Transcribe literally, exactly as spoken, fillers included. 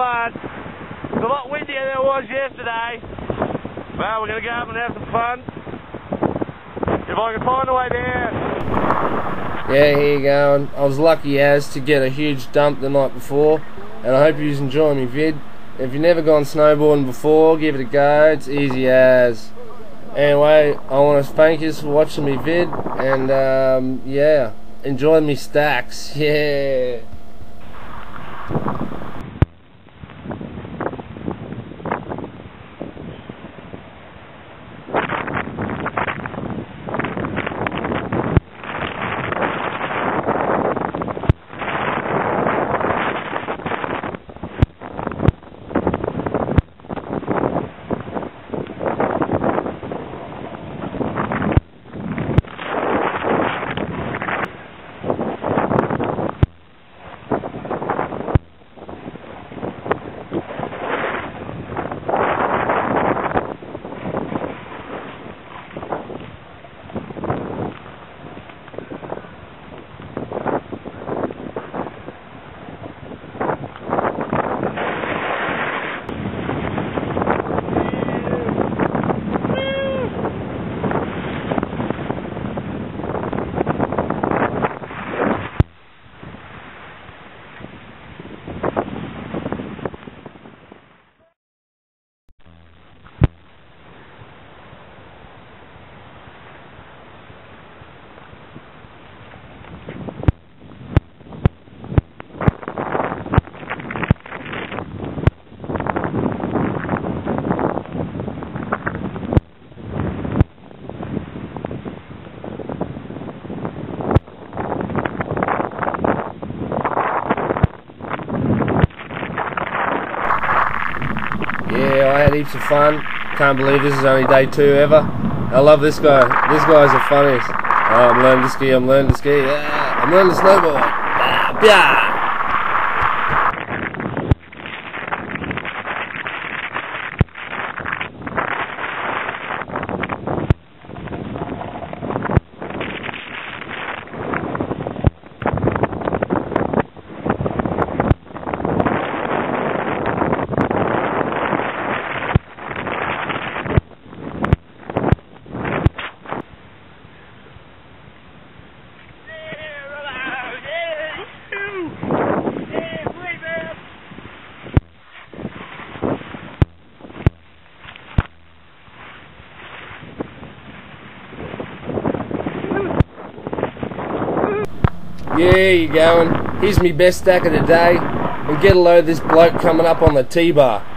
fun. It's a lot windier than it was yesterday. Well, we're going to go up and have some fun. If I can find a way down. Yeah, here you going. I was lucky as to get a huge dump the night before, and I hope you're enjoying me vid. If you've never gone snowboarding before, give it a go. It's easy as. Anyway, I want to thank you for watching me vid, and um, yeah, enjoy me stacks. Yeah. Yeah, I had heaps of fun. Can't believe this is only day two ever. I love this guy. This guy's the funniest. Oh, I'm learning to ski. I'm learning to ski. Yeah, I'm learning to snowboard. Ah, yeah. Yeah, you going. Here's me best stack of the day, and get a load of this bloke coming up on the T-bar.